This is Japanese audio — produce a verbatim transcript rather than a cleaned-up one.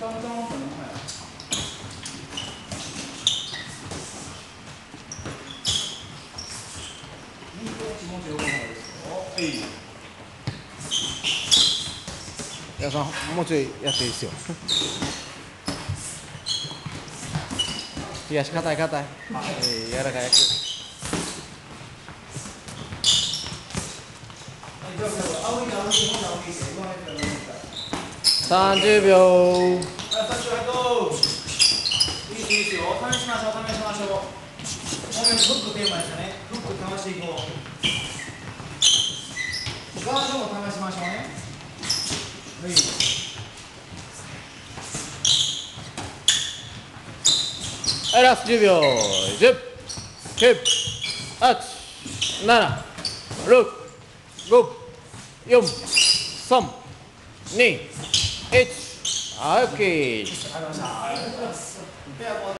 トントンとね、右手気持ち横の方ですよ。 矢さんもうちょいやっていいですよ。東硬い硬い。えー、柔らかい。三十秒。 いいですよ。試しましょう、試しましょう。フックテーマでしたね。フック試していこう。ガードも試しましょうね。はい。 はい、ラストじゅうびょう。じゅう、きゅう、はち、なな、ろく、ご、よん、さん、に、いち。オッケー。 ありがとうございました。